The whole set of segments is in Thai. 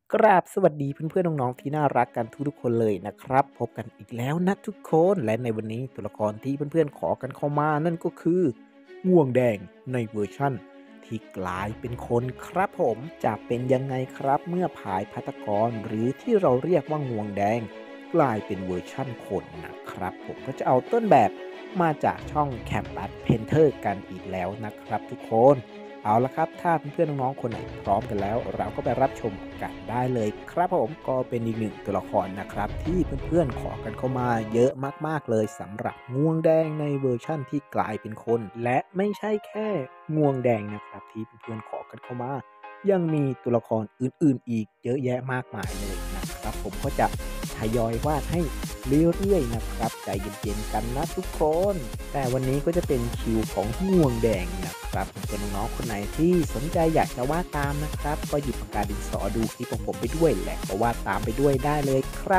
กราบสวัสดีเพื่อนๆน้องๆที่น่ารักกันทุกๆคนเลยนะครับพบกันอีกแล้วนะทุกคนและในวันนี้ตัวละครที่เพื่อนๆขอกันเข้ามานั่นก็คือง่วงแดงในเวอร์ชั่นที่กลายเป็นคนครับผมจะเป็นยังไงครับเมื่อผายภัตกรหรือที่เราเรียกว่าง่วงแดงกลายเป็นเวอร์ชั่นคนนะครับผมก็จะเอาต้นแบบมาจากช่อง Campus Painter กันอีกแล้วนะครับทุกคนเอาละครับถ้าเพื่อนๆน้องๆคนไหนพร้อมกันแล้วเราก็ไปรับชมกันได้เลยครับผมก็เป็นอีกหนึ่งตัวละครนะครับที่เพื่อนๆขอกันเข้ามาเยอะมากๆเลยสำหรับง่วงแดงในเวอร์ชั่นที่กลายเป็นคนและไม่ใช่แค่ง่วงแดงนะครับที่เพื่อนๆขอกันเข้ามายังมีตัวละครอื่นๆอีกเยอะแยะมากมายเลยนะครับผมก็จะทยอยวาดให้เรื่อยๆนะครับใจเย็นๆกันนะทุกคนแต่วันนี้ก็จะเป็นคิวของง่วงแดงนะครับเพื่อนน้องๆคนไหนที่สนใจอยากจะวาดตามนะครับก็หยิบปากกาดินสอดูคลิปของผมไปด้วยและก็วาดตามไปด้วยได้เลยครับ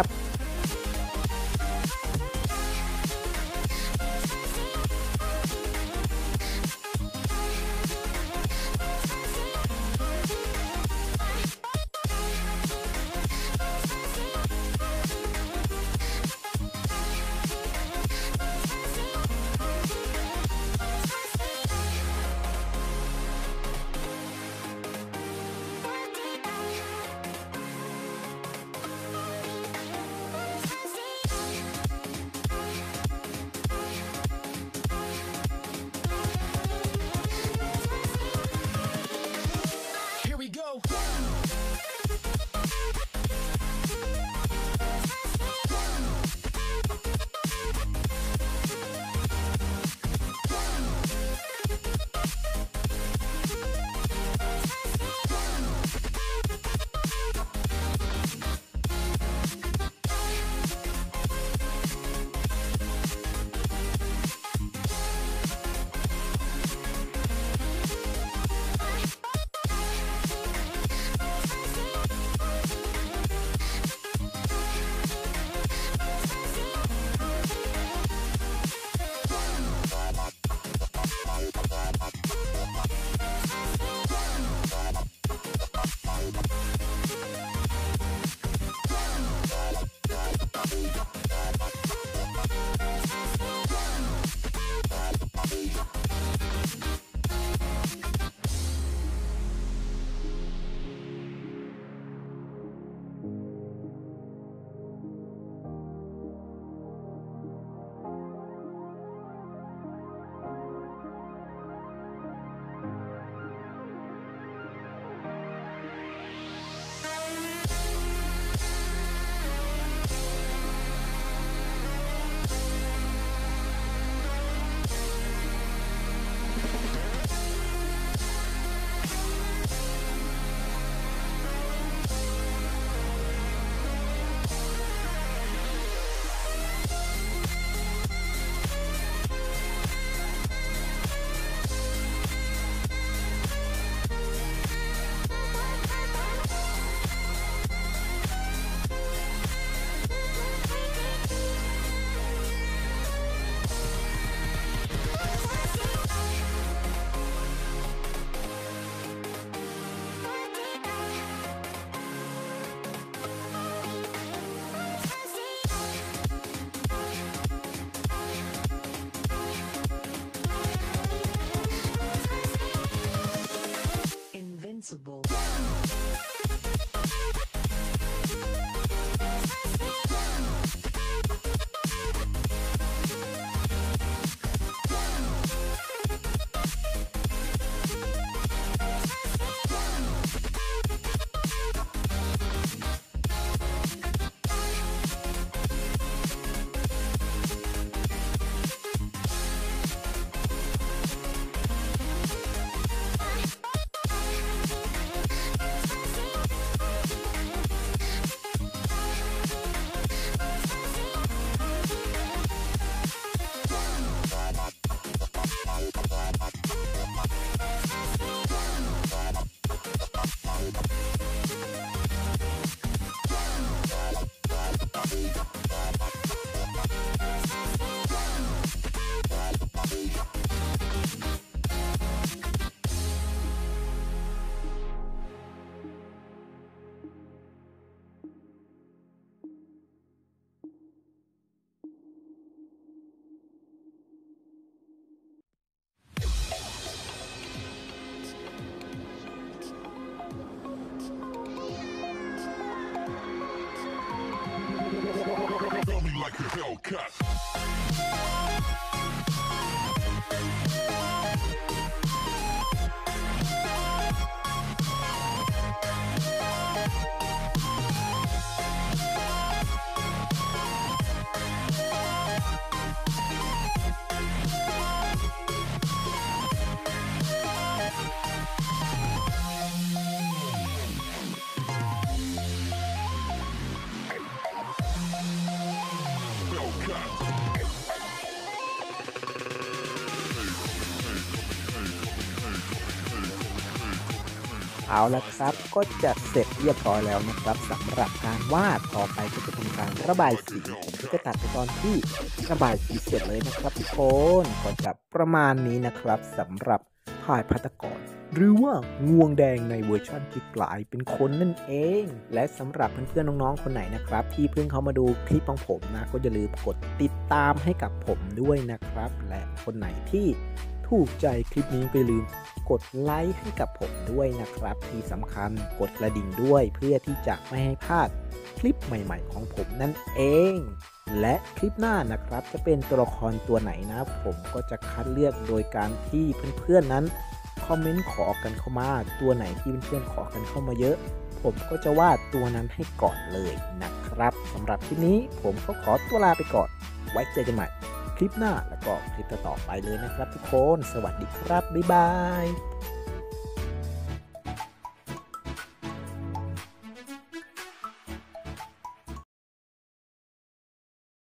เอาละครับก็จะเสร็จเรียบร้อยแล้วนะครับสำหรับการวาดต่อไปก็จะเป็นการระบายสีผมก็จะตัดไปตอนที่ระบายสีเสร็จเลยนะครับทุกคนก็จะประมาณนี้นะครับสำหรับพายภัตกรหรือว่างวงแดงในเวอร์ชันที่กลายเป็นคนนั่นเองและสำหรับเพื่อนๆน้องๆคนไหนนะครับที่เพิ่งเข้ามาดูคลิปของผมนะก็อย่าลืมกดติดตามให้กับผมด้วยนะครับและคนไหนที่ถูกใจคลิปนี้ก็อย่าลืมกดไลค์ให้กับผมด้วยนะครับที่สำคัญกดกระดิ่งด้วยเพื่อที่จะไม่ให้พลาดคลิปใหม่ๆของผมนั่นเองและคลิปหน้านะครับจะเป็นตัวละครตัวไหนนะผมก็จะคัดเลือกโดยการที่เพื่อนๆนั้นคอมเมนต์ขอกันเข้ามาตัวไหนที่เพื่อนๆขอกันเข้ามาเยอะผมก็จะวาดตัวนั้นให้ก่อนเลยนะครับสำหรับคลิปนี้ผมก็ขอตัวลาไปก่อนไว้เจอกันใหม่คลิปหน้าแล้วก็คลิปต่อไปเลยนะครับทุกคนสวัสดีครับบ๊ายบาย